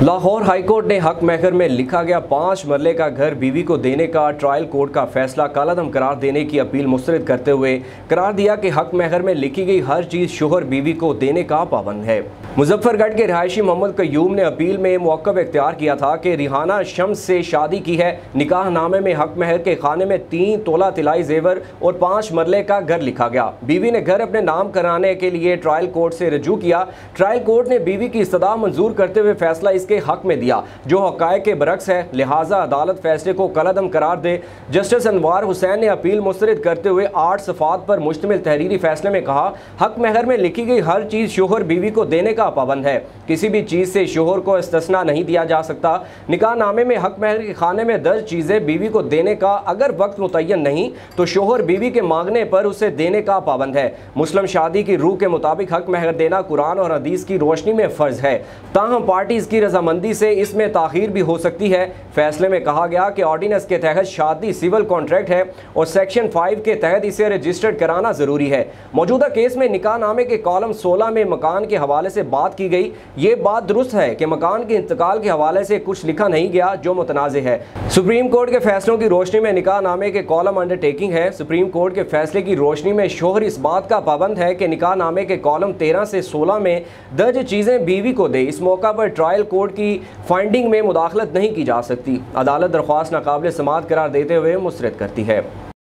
Lahore high court ने हक महर में लिखा गया 5 मरले का घर बीवी को देने का ट्रायल कोर्ट का फैसला कालादम करार देने की अपील मुस्तरद करते हुए करार दिया कि हक महर में लिखी गई हर चीज़ शोहर बीवी को देने का पाबंद है। मुजफ्फरगढ़ के रिहायशी मोहम्मद कयूम ने अपील में मौक़िफ़ इख्तियार किया था कि रिहाना शम्स से शादी की है। निकाह नामे में हक महर के खाने में 3 तोला तिलाई जेवर और 5 मरले का घर लिखा गया। बीवी ने घर अपने नाम कराने के लिए ट्रायल कोर्ट से रजू किया। ट्रायल कोर्ट ने बीवी की इस्तदा मंजूर करते हुए फैसला इसके हक में दिया जो हक़ाइक़ के बरक्स है, लिहाजा अदालत फैसले को कलअदम करार दे। जस्टिस अनवार हुसैन ने अपील मुस्तरद करते हुए 8 सफ़ात पर मुश्तमिल तहरीरी फैसले में कहा, हक महर में लिखी गई हर चीज़ शोहर बीवी को देने का पाबंद है। किसी भी चीज़ से शोहर को इस्तिस्ना नहीं दिया जा सकता। निकाह नामे में हक महर के खाने में दर्ज चीज़ें बीवी को देने का अगर वक्त मुतय्यन नहीं तो शोहर बीवी के मांगने पर उसे देने का पाबंद है। मुस्लिम शादी की रूह के मुताबिक हक महर देना कुरान और हदीस की रोशनी में फ़र्ज है, ताहम पार्टीज़ की रजामंदी से इसमें ताख़ीर भी हो सकती है। फैसले में कहा गया कि ऑर्डिनेंस के तहत शादी सिविल कॉन्ट्रैक्ट है और सेक्शन 5 के तहत इसे रजिस्टर्ड कराना ज़रूरी है। मौजूदा केस में निकाह नामे के कॉलम 16 में मकान के हवाले से बात की गई। ये बात दुरुस्त है कि मकान के इंतकाल के हवाले से कुछ लिखा नहीं गया जो मुतनाज़ है। सुप्रीम कोर्ट के फैसलों की रोशनी में निकाह नामे के कॉलम अंडरटेकिंग है। सुप्रीम कोर्ट के फैसले की रोशनी में शोहर इस बात का पाबंद है कि निकाह नामे के कॉलम 13 से 16 में दर्ज चीज़ें बीवी को दे। इस मौका पर ट्रायल कोर्ट की फाइंडिंग में मुदाखलत नहीं की जा सकती। अदालत दरख्वास्त नाकाबिल समाअत करार देते हुए मुस्तरद करती है।